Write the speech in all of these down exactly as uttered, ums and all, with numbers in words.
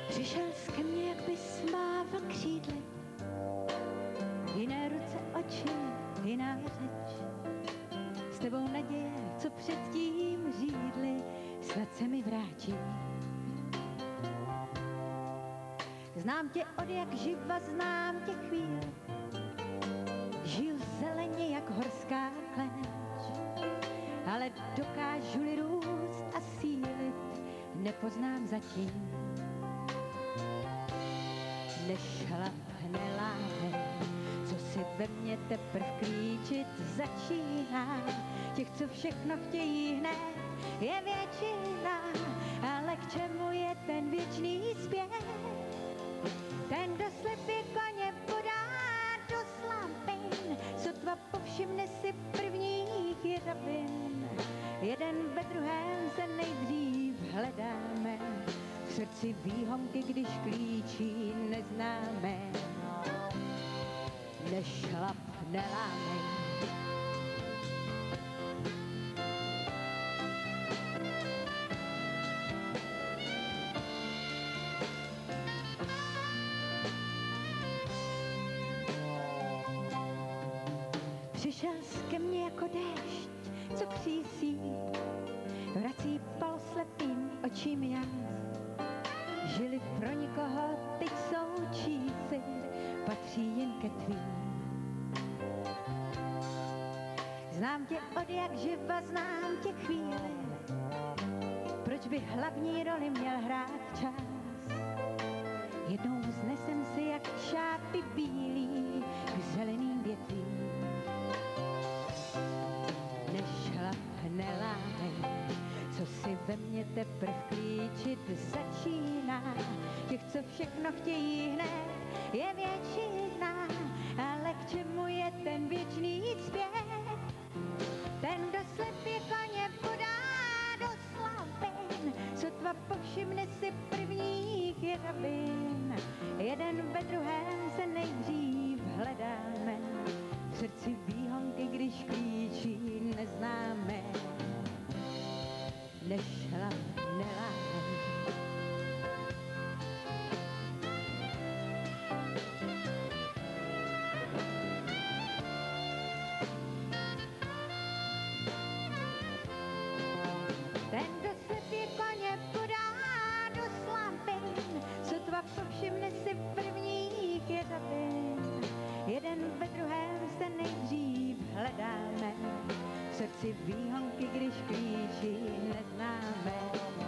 Přišel jsi ke mně, jak bys mával křídly, jiné ruce, oči, jiná řeč. S tebou naděje, co předtím řídly, snad se mi vrátí. Znám tě od jak živa, znám tě chvíle, žiju zeleně jak horská kleč, ale dokážu-li růst a sílit, nepoznám zatím. Nešlapne láheň, co si ve mně teprv klíčit začíná. Těch, co všechno chtějí hned, je většina, ale k čemu je ten věčný zpěv? Ten, kdo slepě koně podá do slampin, sotva povšimne si prvních jeřabin. Jeden ve druhém se nejdřív hledáme, v srdci výhonky, když klíčí neznáme. Nešlapne láheň. Přišel jsi ke mně jako déšť, co přísí, vrací pal slepým očím jas. Žili pro nikoho, teď jsou čísi, patří jen ke tvým. Znám tě od jak živa, znám tě chvíli, proč by hlavní roli měl hrát čas? Jednou vznesem si jak šápy bílý k zeleným větvím. Nešlapne láheň, co si ve mně teprv klíčit začíná. Těch, co všechno chtějí hned, je většina, ale k čemu je ten věčný zpěv? Ten, kdo slepě koně podá do slampin, sotva povšimne si prvních jeřabin. Jeden ve druhém se nejdřív hledáme, v srdci výhonky, když klíčí neznáme. Nešlapne láheň. Ten, kdo slepě koně podá do slampin, sotva povšimne si prvních jeřabin. Jeden ve druhém se nejdřív hledáme, v srdci výhonky, když klíčí neznáme.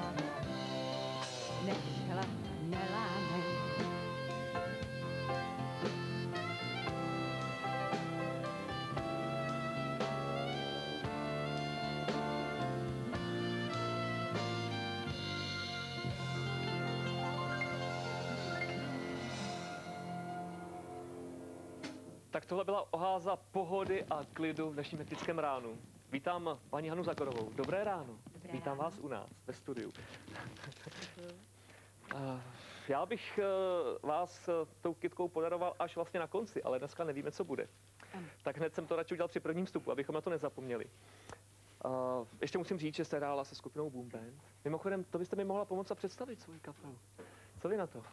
Nešlapne láheň. Tak tohle byla oáza pohody a klidu v dnešním hektickém ránu. Vítám paní Hanu Zagorovou. Dobré ráno. Dobré Vítám ráno. vás u nás ve studiu. Já bych vás tou kytkou podaroval až vlastně na konci, ale dneska nevíme, co bude. Ano. Tak hned jsem to radši udělal při prvním vstupu, abychom na to nezapomněli. Ještě musím říct, že jste hrála se skupinou Boom Band. Mimochodem, to byste mi mohla pomoct a představit svoji kapelu. Co vy na to?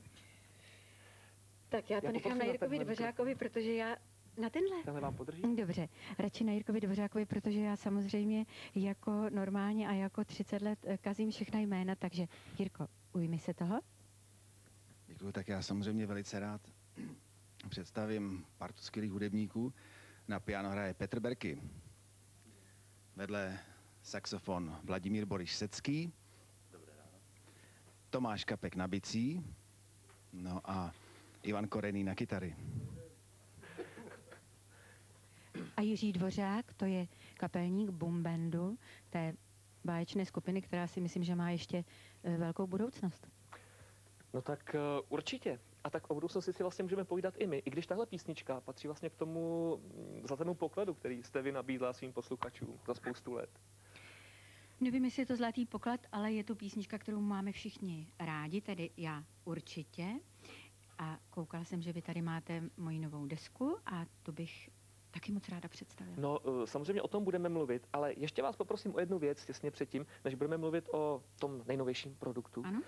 Tak já to Já nechám poprosím na na Jirkovi tenhle Dvořákovi, protože já... Na tenhle? Tenhle vám podrží? Dobře, radši na Jirkovi Dvořákovi, protože já samozřejmě jako normálně a jako třicet let kazím všechna jména, takže Jirko, ujmi se toho. Děkuji, tak já samozřejmě velice rád představím partu skvělých hudebníků. Na piano hraje Petr Berky, vedle saxofon Vladimír Boris Secký, Tomáš Kapek na bicí, no a Ivan Korený na kytary. A Jiří Dvořák, to je kapelník Boom Bandu, té báječné skupiny, která si myslím, že má ještě e, velkou budoucnost. No tak uh, určitě. A tak o budoucnosti si vlastně můžeme povídat i my. I když tahle písnička patří vlastně k tomu mm, zlatému pokladu, který jste vy nabídla svým posluchačům za spoustu let. Nevím, jestli je to zlatý poklad, ale je to písnička, kterou máme všichni rádi, tedy já určitě. A koukala jsem, že vy tady máte moji novou desku a to bych taky moc ráda představila. No, uh, samozřejmě o tom budeme mluvit, ale ještě vás poprosím o jednu věc těsně předtím, než budeme mluvit o tom nejnovějším produktu. Ano?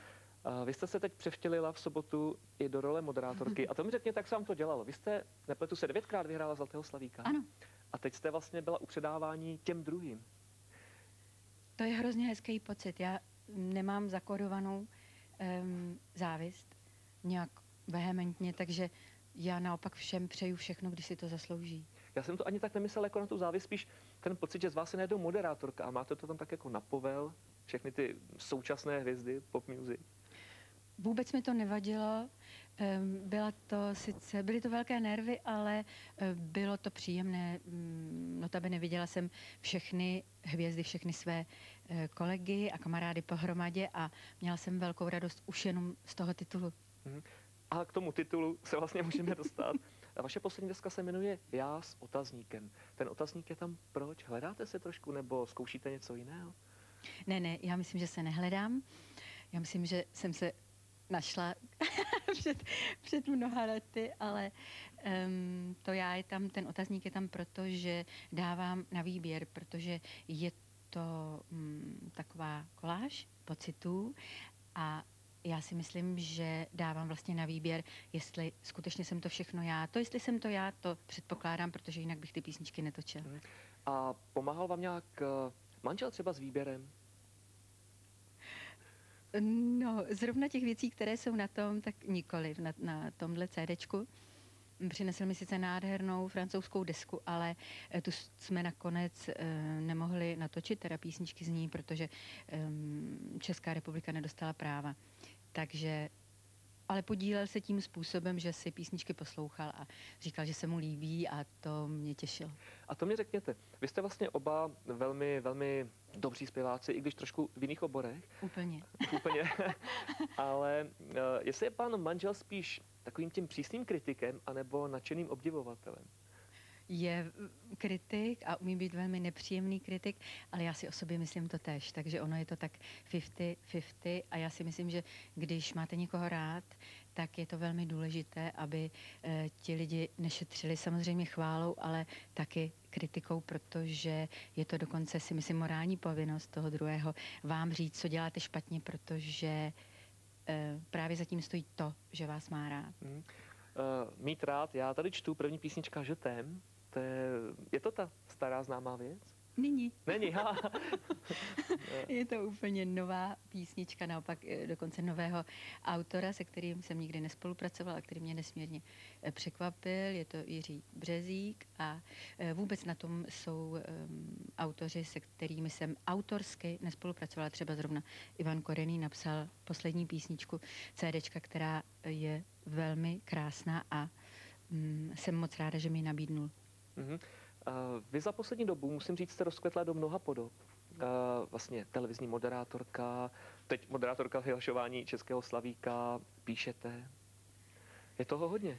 Uh, vy jste se teď převtělila v sobotu i do role moderátorky. A to mi řekněte, jak se vám to dělalo. Vy jste, nepletu se, devětkrát vyhrála Zlatého slavíka. Ano. A teď jste vlastně byla u předávání těm druhým. To je hrozně hezký pocit. Já nemám zakodovanou um, závist nějak vehementně, takže já naopak všem přeju všechno, když si to zaslouží. Já jsem to ani tak nemyslel jako na tu závist, spíš ten pocit, že z vás je najednou moderátorka a máte to tam tak jako na povel, všechny ty současné hvězdy pop music. Vůbec mi to nevadilo. Um, byla to sice, byly to velké nervy, ale uh, bylo to příjemné. Um, notabene viděla jsem všechny hvězdy, všechny své uh, kolegy a kamarády pohromadě a měla jsem velkou radost už jenom z toho titulu. Hmm. A k tomu titulu se vlastně můžeme dostat. A vaše poslední deska se jmenuje Já s otazníkem. Ten otazník je tam proč? Hledáte se trošku nebo zkoušíte něco jiného? Ne, ne, já myslím, že se nehledám. Já myslím, že jsem se našla před, před mnoha lety, ale um, to já je tam, ten otazník je tam proto, že dávám na výběr, protože je to um, taková koláž pocitů a já si myslím, že dávám vlastně na výběr, jestli skutečně jsem to všechno já. To, jestli jsem to já, to předpokládám, protože jinak bych ty písničky netočil. Hmm. A pomáhal vám nějak uh, manžel třeba s výběrem? No, zrovna těch věcí, které jsou na tom, tak nikoliv, na, na tomhle CDčku. Přinesl mi sice nádhernou francouzskou desku, ale tu jsme nakonec e, nemohli natočit, teda písničky z ní, protože e, Česká republika nedostala práva. Takže, ale podílel se tím způsobem, že si písničky poslouchal a říkal, že se mu líbí a to mě těšilo. A to mě řekněte, vy jste vlastně oba velmi, velmi dobří zpěváci, i když trošku v jiných oborech. Úplně. Úplně. Ale uh, jestli je pán manžel spíš takovým tím přísným kritikem, anebo nadšeným obdivovatelem? Je kritik a umí být velmi nepříjemný kritik, ale já si o sobě myslím to též, takže ono je to tak padesát padesát a já si myslím, že když máte někoho rád, tak je to velmi důležité, aby e, ti lidi nešetřili samozřejmě chválou, ale taky kritikou, protože je to dokonce, si myslím, morální povinnost toho druhého vám říct, co děláte špatně, protože e, právě zatím stojí to, že vás má rád. Hmm. Uh, mít rád, já tady čtu první písnička Je t'aime. To je, je to ta stará známá věc? Není. Není, ha. Je to úplně nová písnička, naopak dokonce nového autora, se kterým jsem nikdy nespolupracovala, který mě nesmírně překvapil. Je to Jiří Březík a vůbec na tom jsou um, autoři, se kterými jsem autorsky nespolupracovala. Třeba zrovna Ivan Korený napsal poslední písničku CDčka, která je velmi krásná a um, jsem moc ráda, že mi ji nabídnul. Mm-hmm. Uh, vy za poslední dobu, musím říct, jste rozkvetla do mnoha podob. Uh, vlastně televizní moderátorka, teď moderátorka vyhlašování Českého slavíka, píšete. Je toho hodně?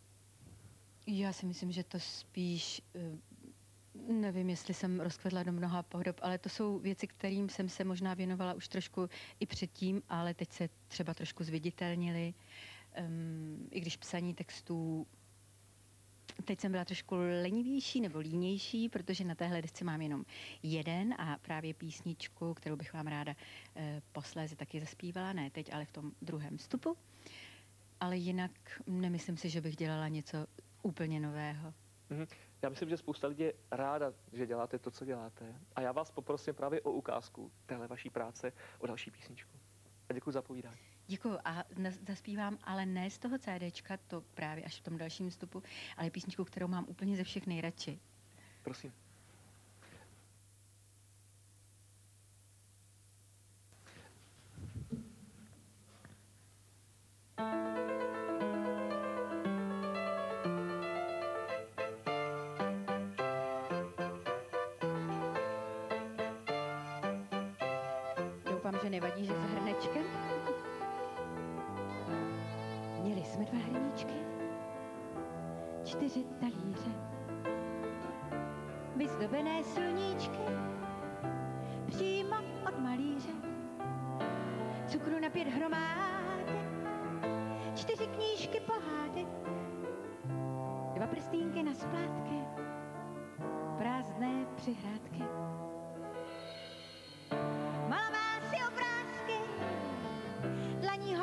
Já si myslím, že to spíš, nevím, jestli jsem rozkvetla do mnoha podob, ale to jsou věci, kterým jsem se možná věnovala už trošku i předtím, ale teď se třeba trošku zviditelnily. Um, I když psaní textů, teď jsem byla trošku lenivější nebo línější, protože na téhle desce mám jenom jeden a právě písničku, kterou bych vám ráda e, posléze taky zaspívala, ne teď, ale v tom druhém vstupu. Ale jinak nemyslím si, že bych dělala něco úplně nového. Mm-hmm. Já myslím, že spousta lidí je ráda, že děláte to, co děláte. A já vás poprosím právě o ukázku téhle vaší práce, o další písničku. A děkuji za povídání. Děkuji a zaspívám, ale ne z toho CDčka, to právě až v tom dalším vstupu, ale písničku, kterou mám úplně ze všech nejradši. Prosím. Doufám, že nevadí, že s hrnečkem. Měli jsme dva hrníčky, čtyři talíře, vyzdobené sluníčky, přímo od malíře, cukru na pět hromádek, čtyři knížky pohádek, dva prstínky na splátky, prázdné přihrádky. Maloval si obrázky, dlaní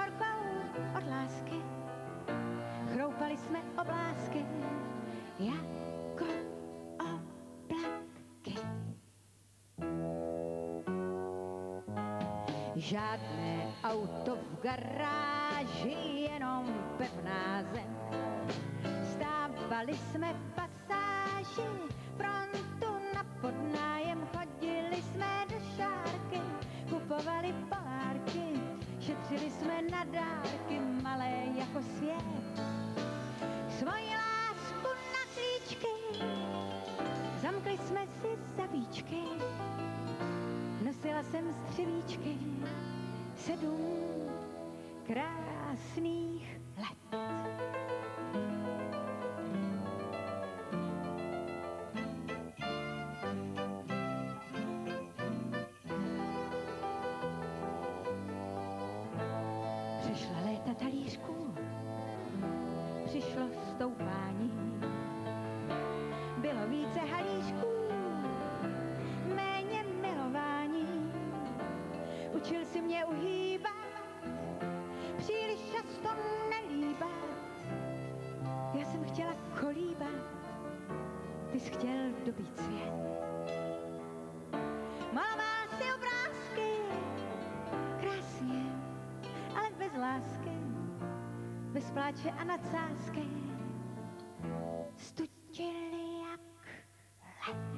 Žádné auto v garáži, jenom pevná zem. Stávali jsme v pasáži, frontu na podnájem, chodili jsme do šárky, kupovali polárky, šetřili jsme na dárky, malé jako svět. Svoji lásku na svíčky, zamkli jsme si zavíčky, nosila jsem střevíčky, sedm krásných let. Přišla léta talířků, přišlo stoupání, bylo více halířků, méně milování. Učil si mě uhýbat, příliš často nelíbat. Já jsem chtěla kolíbat, ty jsi chtěl dobít svět. Maloval si obrázky, krásně, ale bez lásky, bez pláče a nadsázky. Studili jak led.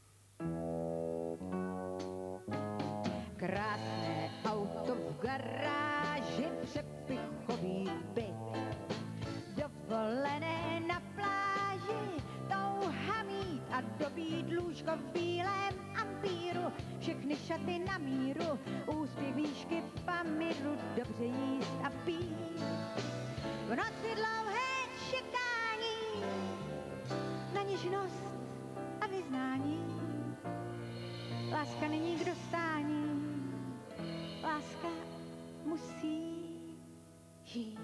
Krásné auto v garáži, přepichový byt, dovolené na pláži, touha mít a dobít lůžko v bílém ampíru, všechny šaty na míru, úspěch výšky Pamiru, dobře jíst a pít. V noci dlouhé čekání na něžnost a vyznání, láska není k dostání, láska musí žít.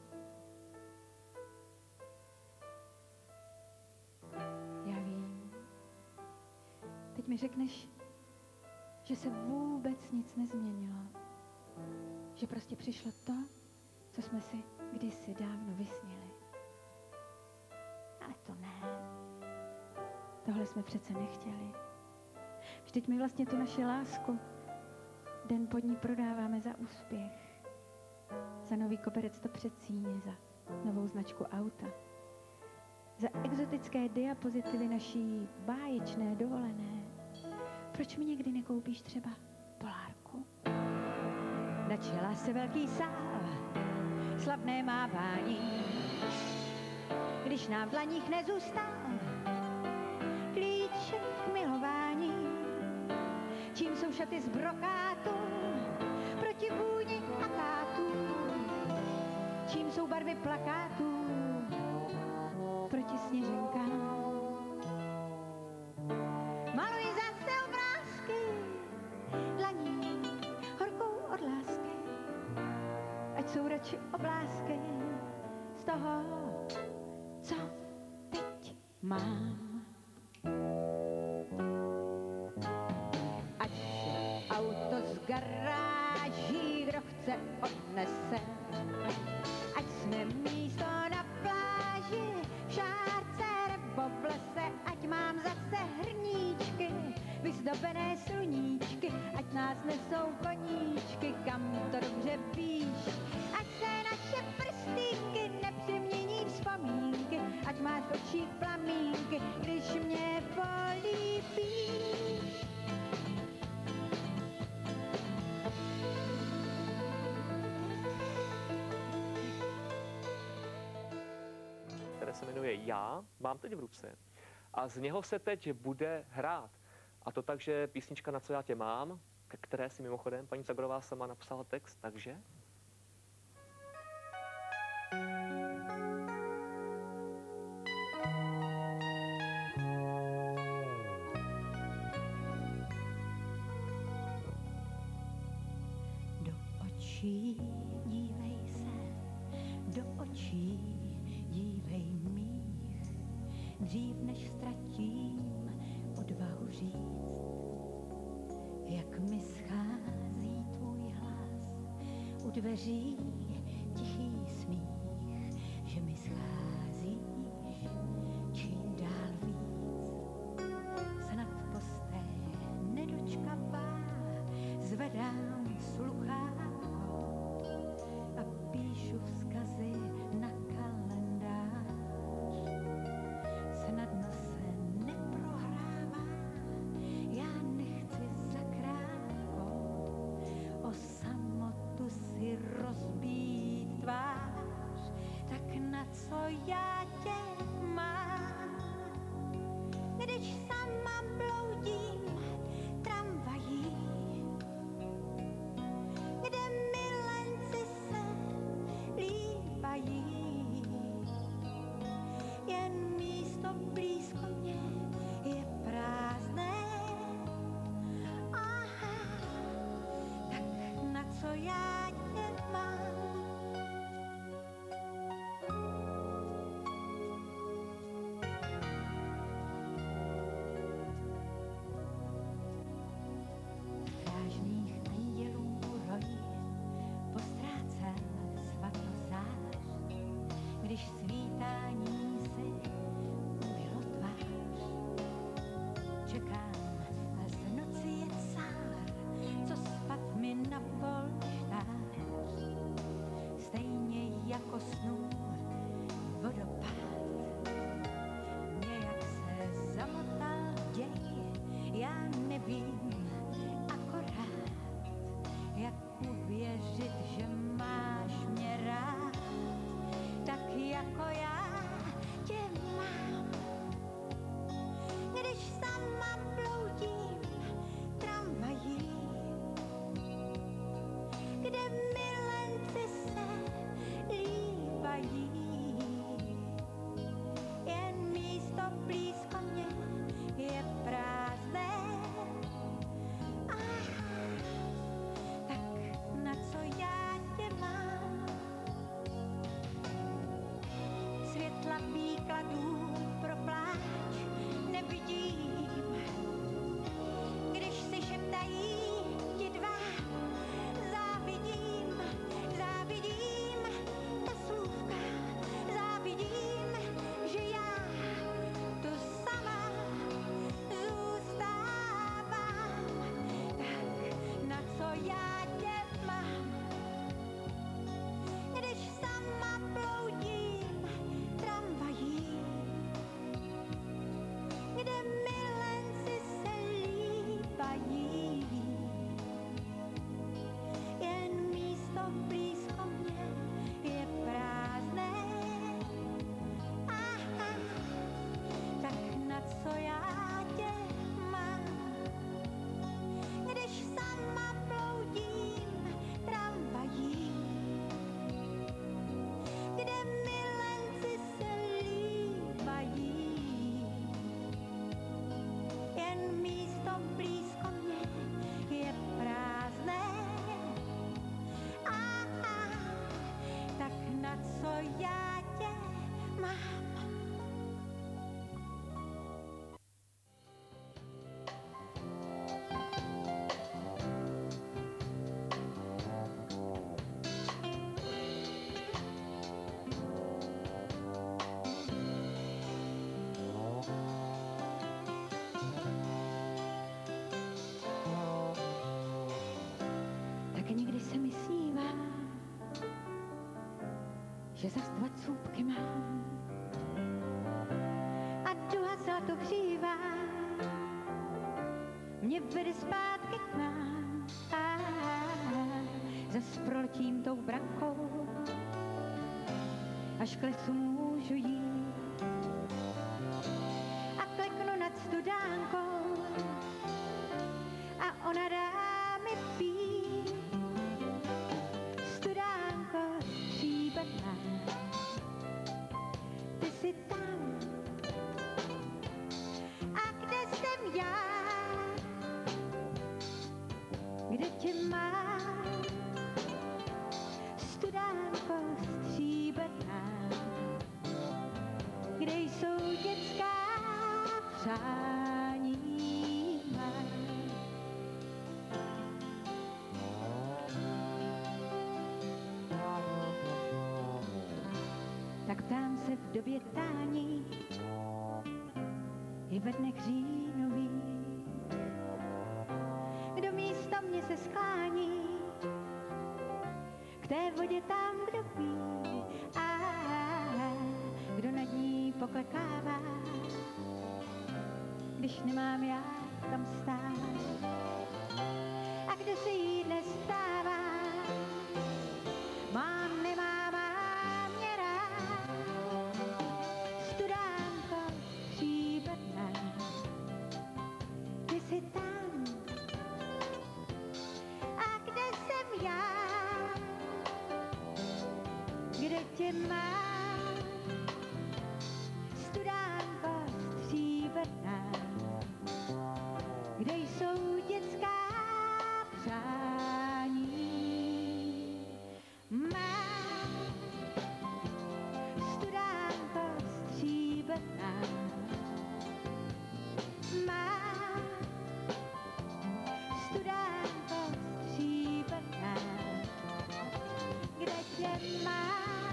Já vím. Teď mi řekneš, že se vůbec nic nezměnilo. Že prostě přišlo to, co jsme si kdysi dávno vysnili. Ale to ne. Tohle jsme přece nechtěli. Vždyť my vlastně tu naši lásku den pod ní prodáváme za úspěch. Za nový koberec do předsíně, za novou značku auta. Za exotické diapozitivy naší báječné dovolené. Proč mi někdy nekoupíš třeba polárku? Načela se velký sál, slavné mávání. Když nám v dlaních nezůstal klíček k milování. Čím jsou šaty z brokátu proti vůni akátu? Čím jsou barvy plakátů proti sněženkám? Maluji zase obrázky dlaní horkou od lásky, ať jsou radši oblásky z toho, co teď mám. Ať se auto z garáží, kdo chce odnese, ať jsme místo na pláži, v šárce nebo v lese, ať mám zase hrníčky, vyzdobené sluníčky, ať nás nesou koníčky, kam to dobře víš, ať se naše prstínky nepřemění vzpomínky, ať máš v očích plamínky, když mě políbíš. Které se jmenuje Já, mám teď v ruce. A z něho se teď bude hrát. A to tak, že písnička Na co já tě mám, ke které si mimochodem paní Zagorová sama napsala text, takže... Do očí dívej se, do očí dívej mých, dřív než ztratím odvahu říct, jak mi schází tvůj hlas u dveří, tichý smích, že mi scházíš čím dál víc. Snad posté nedočkavá zvedám sluch co já tě mám, když sama bloudím tramvají, kde milenci se líbají, jen místo blízko mě je prázdné. Aha, tak na co já tě mám? Strážných andělů rojí postrácel svatozář, když svítání si umylo tvář. Čekám a z noci je cár, co spad mi na polštář. Stejně jako snů vodopád, nějak se zamotal děj, já nevím akorát, jak uvěřit, že máš mě rád, tak jako já tě mám. Když sama bloudím tramvají, kde milenci se líbají, jen místo blízko mě je prázdné. Aha, tak na co já tě mám? Světla výkladů pro pláč nevidím, když si šeptají ti dva. Závidím, závidím ta slůvka, závidím, že já tu sama zůstávám. Tak na co já tě mám, když sama bloudím tramvají, kde milenci se líbají, jen místo blízko mě je prázdné. Aha, tak na co já tě mám, když sama bloudím tramvají, kde milenci se líbají, jen místo blízko mě je prázdné. Aha, tak na co já tě mám? Tak někdy se mi snívá, že zas dva cůpky mám a duha zlato hřívá, mě vede zpátky k nám. A zas proletím tou brankou, až k lesu můžu jít a kleknu nad studánkou a ona dá mi pít. Studánko stříbrná, ty jsi tam, a kde jsem já, kde tě mám? Studánko stříbrná, kde jsou dětská přání má. Tak ptám se v době tání i ve dnech říjnových, kdo místo mě se sklání k té vodě tam, kdo ví, a kdo nad ní poklekává, když nemám já tam stát. A kdo se jí dnes stává, mám, nemám, mám mě rád. tě mám, studánko stříbrná, kde jsou dětská přání. Mám studánko stříbrná, mám studánko stříbrná, kde tě mám,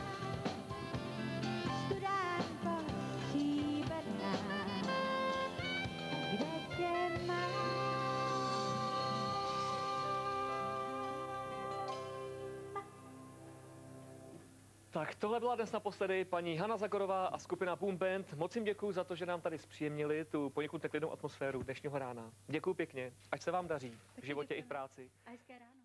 studánko stříbrná, kde tě mám. Tak tohle byla dnes naposledy paní Hana Zagorová a skupina Boom Band. Moc jim děkuji za to, že nám tady zpříjemnili tu poněkud neklidnou atmosféru dnešního rána. Děkuji pěkně, ať se vám daří v životě i v práci. A hezké ráno.